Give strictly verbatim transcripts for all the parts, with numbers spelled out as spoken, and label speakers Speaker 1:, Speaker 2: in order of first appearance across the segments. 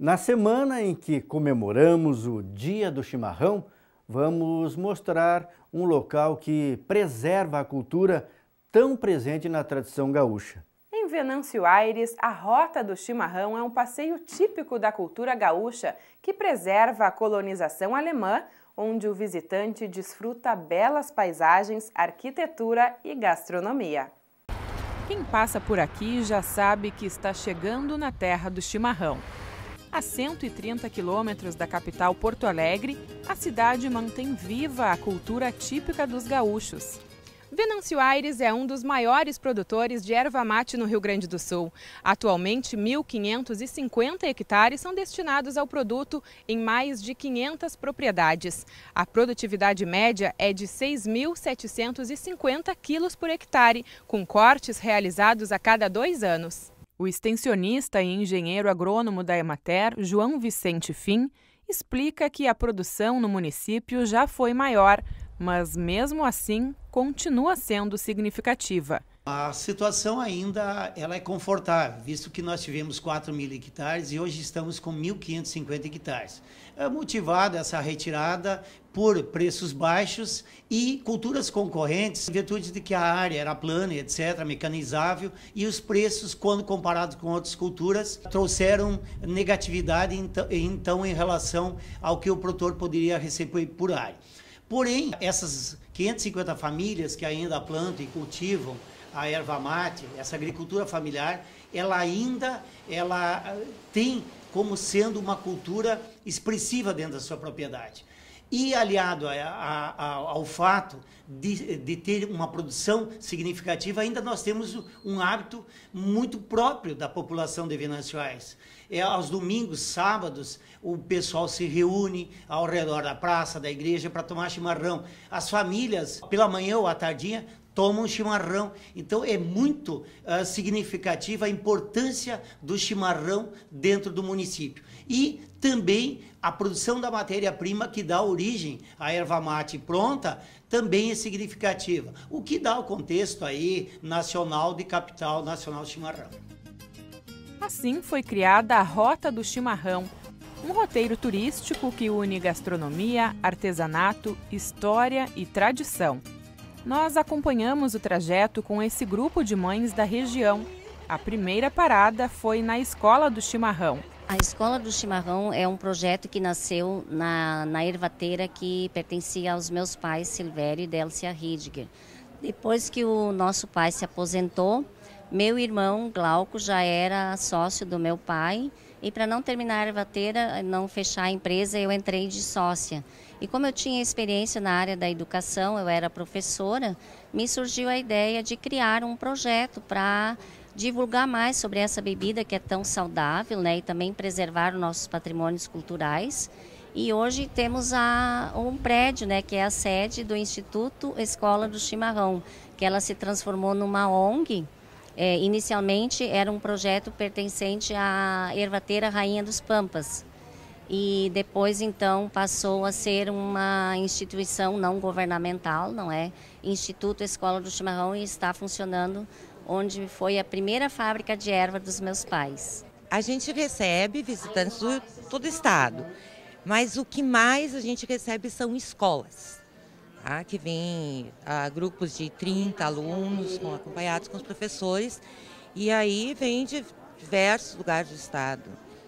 Speaker 1: Na semana em que comemoramos o Dia do Chimarrão, vamos mostrar um local que preserva a cultura tão presente na tradição gaúcha.
Speaker 2: Em Venâncio Aires, a Rota do Chimarrão é um passeio típico da cultura gaúcha que preserva a colonização alemã, onde o visitante desfruta belas paisagens, arquitetura e gastronomia. Quem passa por aqui já sabe que está chegando na terra do chimarrão. A cento e trinta quilômetros da capital Porto Alegre, a cidade mantém viva a cultura típica dos gaúchos. Venâncio Aires é um dos maiores produtores de erva mate no Rio Grande do Sul. Atualmente, mil quinhentos e cinquenta hectares são destinados ao produto em mais de quinhentas propriedades. A produtividade média é de seis mil setecentos e cinquenta quilos por hectare, com cortes realizados a cada dois anos. O extensionista e engenheiro agrônomo da Emater, João Vicente Fim, explica que a produção no município já foi maior, mas mesmo assim continua sendo significativa.
Speaker 3: A situação ainda ela é confortável, visto que nós tivemos quatro mil hectares e hoje estamos com mil quinhentos e cinquenta hectares. É motivada essa retirada por preços baixos e culturas concorrentes, em virtude de que a área era plana, etcétera, mecanizável, e os preços, quando comparados com outras culturas, trouxeram negatividade então em relação ao que o produtor poderia receber por área. Porém, essas quinhentas e cinquenta famílias que ainda plantam e cultivam a erva mate, essa agricultura familiar, ela ainda ela tem como sendo uma cultura expressiva dentro da sua propriedade. E aliado a, a, a, ao fato de, de ter uma produção significativa, ainda nós temos um hábito muito próprio da população de Venâncio Aires. É, aos domingos, sábados, o pessoal se reúne ao redor da praça, da igreja, para tomar chimarrão. As famílias, pela manhã ou à tardinha, tomam chimarrão. Então é muito uh, significativa a importância do chimarrão dentro do município. E também a produção da matéria-prima que dá origem à erva mate pronta também é significativa. O que dá o contexto aí nacional de capital nacional de chimarrão.
Speaker 2: Assim foi criada a Rota do Chimarrão, um roteiro turístico que une gastronomia, artesanato, história e tradição. Nós acompanhamos o trajeto com esse grupo de mães da região. A primeira parada foi na Escola do Chimarrão.
Speaker 4: A Escola do Chimarrão é um projeto que nasceu na, na ervateira que pertencia aos meus pais, Silvério e Délcia Ridiger. Depois que o nosso pai se aposentou, meu irmão Glauco já era sócio do meu pai e para não terminar a ervateira, não fechar a empresa, eu entrei de sócia. E como eu tinha experiência na área da educação, eu era professora, me surgiu a ideia de criar um projeto para divulgar mais sobre essa bebida que é tão saudável, né, e também preservar os nossos patrimônios culturais. E hoje temos a, um prédio, né, que é a sede do Instituto Escola do Chimarrão, que ela se transformou numa O N G. É, inicialmente era um projeto pertencente à Ervateira Rainha dos Pampas. E depois, então, passou a ser uma instituição não governamental, não é? Instituto Escola do Chimarrão, e está funcionando onde foi a primeira fábrica de erva dos meus pais.
Speaker 5: A gente recebe visitantes do todo o estado, mas o que mais a gente recebe são escolas, tá? Que vem a grupos de trinta alunos, com, acompanhados com os professores, e aí vem de diversos lugares do estado.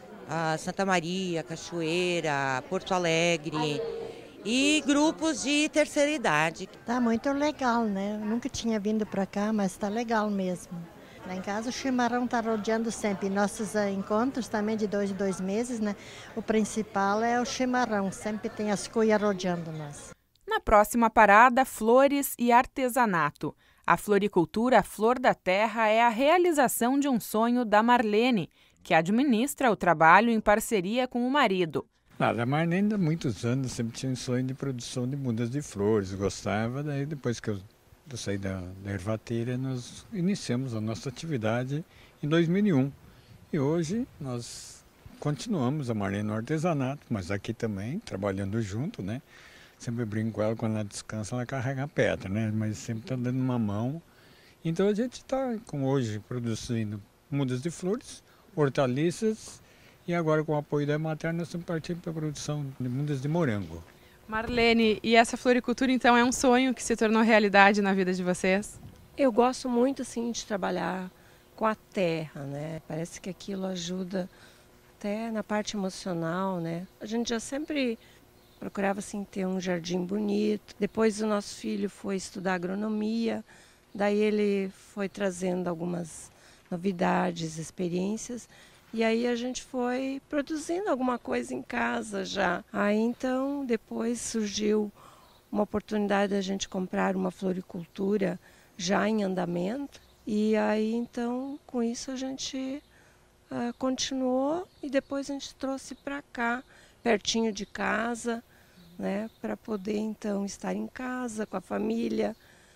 Speaker 5: A Santa Maria, Cachoeira, Porto Alegre e grupos de terceira idade.
Speaker 6: Tá muito legal, né? Eu nunca tinha vindo para cá, mas tá legal mesmo. Lá em casa o chimarrão tá rodeando sempre. Nossos uh, encontros também de dois em dois meses, né? O principal é o chimarrão, sempre tem as cuias rodeando nós.
Speaker 2: Na próxima parada, flores e artesanato. A floricultura Flor da Terra é a realização de um sonho da Marlene, que administra o trabalho em parceria com o marido.
Speaker 7: Nada, a Marlene há muitos anos sempre tinha um sonho de produção de mudas de flores, gostava, daí depois que eu, eu saí da, da ervateira, nós iniciamos a nossa atividade em dois mil e um. E hoje nós continuamos a Marlene no artesanato, mas aqui também, trabalhando junto, né? Sempre brinco com ela, quando ela descansa, ela carrega a pedra, né? Mas sempre está dando uma mão. Então a gente está, com hoje, produzindo mudas de flores, hortaliças E agora, com o apoio da Emater, nós estamos partindo para a produção de mudas de morango.
Speaker 2: Marlene, e essa floricultura então é um sonho que se tornou realidade na vida de vocês?
Speaker 8: Eu gosto muito assim de trabalhar com a terra, né? Parece que aquilo ajuda até na parte emocional, né? A gente já sempre procurava assim ter um jardim bonito. Depois o nosso filho foi estudar agronomia, daí ele foi trazendo algumas novidades, experiências, e aí a gente foi produzindo alguma coisa em casa já. Aí então depois surgiu uma oportunidade da gente comprar uma floricultura já em andamento, e aí então com isso a gente uh, continuou e depois a gente trouxe para cá, pertinho de casa, né, para poder então estar em casa com a família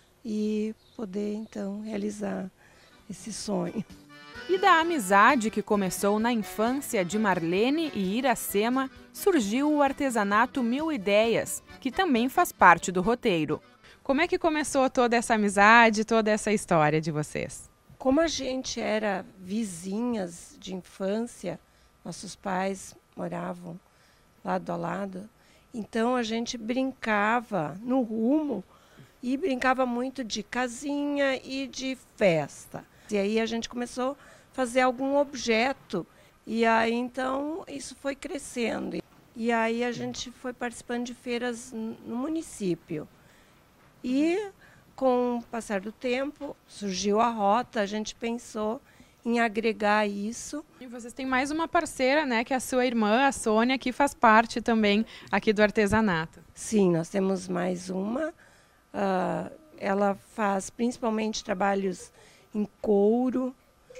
Speaker 8: e poder então realizar esse sonho.
Speaker 2: E da amizade que começou na infância de Marlene e Iracema, surgiu o artesanato Mil Ideias, que também faz parte do roteiro. Como é que começou toda essa amizade, toda essa história de vocês?
Speaker 8: Como a gente era vizinhas de infância, nossos pais moravam lado a lado, então a gente brincava no rumo e brincava muito de casinha e de festa. E aí a gente começou a fazer algum objeto e aí então isso foi crescendo. E aí a gente foi participando de feiras no município. E com o passar do tempo surgiu a rota, a gente pensou em agregar isso.
Speaker 2: E vocês têm mais uma parceira, né, que é a sua irmã, a Sônia, que faz parte também aqui do artesanato.
Speaker 8: Sim, nós temos mais uma. Uh, ela faz principalmente trabalhos em couro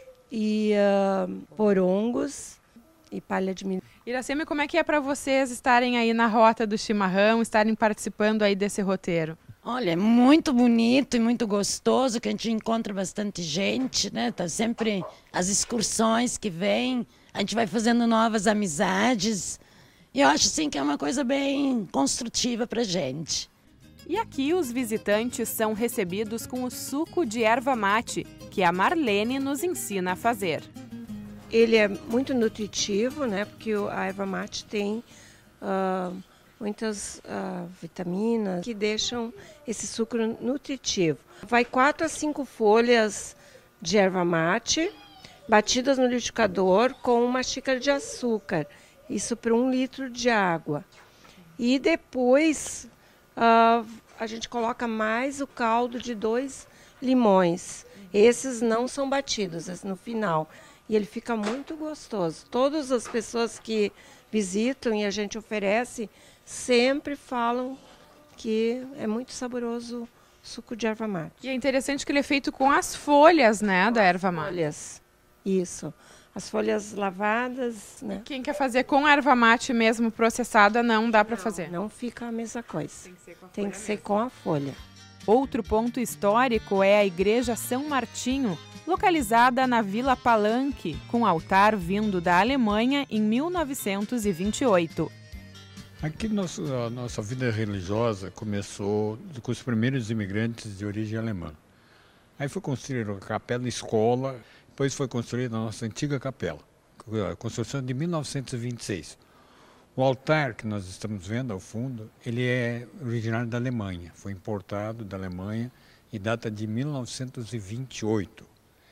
Speaker 8: e uh, porongos e palha de milho.
Speaker 2: Iracema, como é que é para vocês estarem aí na Rota do Chimarrão, estarem participando aí desse roteiro?
Speaker 9: Olha, é muito bonito e muito gostoso, que a gente encontra bastante gente, né? Tá sempre as excursões que vêm, a gente vai fazendo novas amizades. E eu acho assim que é uma coisa bem construtiva pra gente.
Speaker 2: E aqui os visitantes são recebidos com o suco de erva mate, que a Marlene nos ensina a fazer.
Speaker 8: Ele é muito nutritivo, né? Porque a erva mate tem uh, muitas uh, vitaminas que deixam esse suco nutritivo. Vai quatro a cinco folhas de erva mate, batidas no liquidificador com uma xícara de açúcar. Isso para um litro de água. E depois uh, a gente coloca mais o caldo de dois limões. Esses não são batidos, esses no final. E ele fica muito gostoso. Todas as pessoas que visitam e a gente oferece sempre falam que é muito saboroso o suco de erva mate.
Speaker 2: E é interessante que ele é feito com as folhas, né, da erva mate.
Speaker 8: Folhas, isso. As folhas lavadas, né?
Speaker 2: Quem quer fazer com a erva mate mesmo processada, não dá para fazer.
Speaker 8: Não fica a mesma coisa. Tem que ser com a Tem folha. Que ser com a folha.
Speaker 2: Outro ponto histórico é a Igreja São Martinho, localizada na Vila Palanque, com altar vindo da Alemanha em mil novecentos e vinte e oito.
Speaker 7: Aqui nosso, a nossa vida religiosa começou com os primeiros imigrantes de origem alemã. Aí foi construída a capela escola, depois foi construída a nossa antiga capela, a construção de mil novecentos e vinte e seis. O altar que nós estamos vendo ao fundo, ele é originário da Alemanha, foi importado da Alemanha e data de mil novecentos e vinte e oito.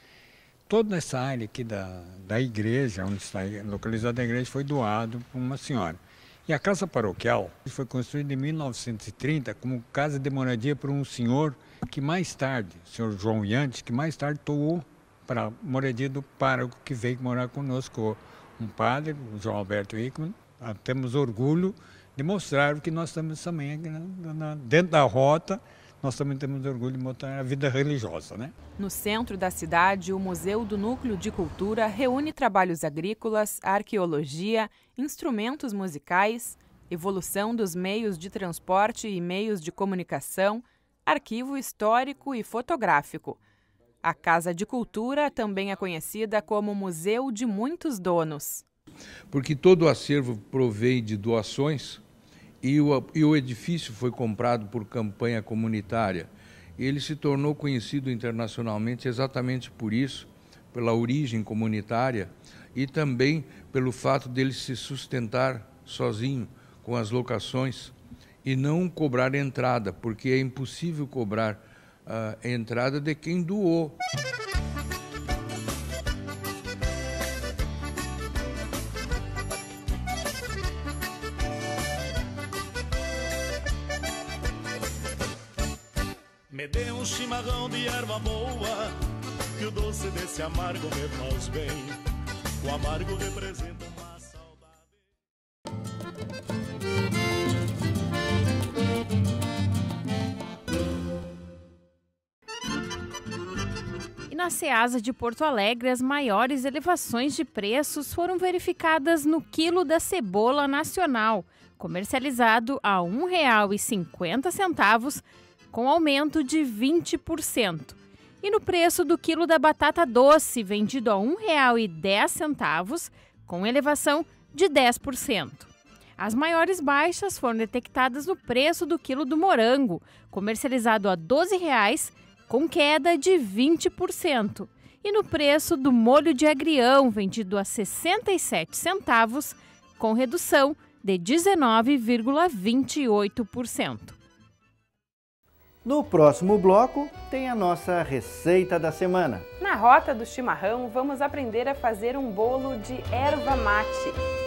Speaker 7: Toda essa área aqui da, da igreja, onde está localizada a igreja, foi doado por uma senhora. E a casa paroquial foi construída em mil novecentos e trinta como casa de moradia por um senhor que mais tarde, o senhor João Iante, que mais tarde doou para a moradia do pároco que veio morar conosco, um padre, o João Alberto Hickman. Temos orgulho de mostrar o que nós estamos também na, na, dentro da rota. Nós também temos orgulho de mostrar a vida religiosa, né?
Speaker 2: No centro da cidade, o Museu do Núcleo de Cultura reúne trabalhos agrícolas, arqueologia, instrumentos musicais, evolução dos meios de transporte e meios de comunicação, arquivo histórico e fotográfico. A Casa de Cultura também é conhecida como Museu de Muitos Donos.
Speaker 10: Porque todo o acervo provém de doações e o, e o edifício foi comprado por campanha comunitária. Ele se tornou conhecido internacionalmente exatamente por isso, pela origem comunitária e também pelo fato dele se sustentar sozinho com as locações e não cobrar entrada, porque é impossível cobrar a entrada de quem doou.
Speaker 11: Me dê um chimarrão de erva boa, que o doce desse amargo me faz bem. O amargo representa uma saudade.
Speaker 12: E na Ceasa de Porto Alegre, as maiores elevações de preços foram verificadas no quilo da cebola nacional, comercializado a um real e cinquenta centavos, com aumento de vinte por cento. E no preço do quilo da batata doce, vendido a um real e dez centavos, com elevação de dez por cento. As maiores baixas foram detectadas no preço do quilo do morango, comercializado a doze reais, com queda de vinte por cento. E no preço do molho de agrião, vendido a sessenta e sete centavos, com redução de dezenove vírgula vinte e oito por cento.
Speaker 1: No próximo bloco, tem a nossa receita da semana.
Speaker 2: Na Rota do Chimarrão, vamos aprender a fazer um bolo de erva mate.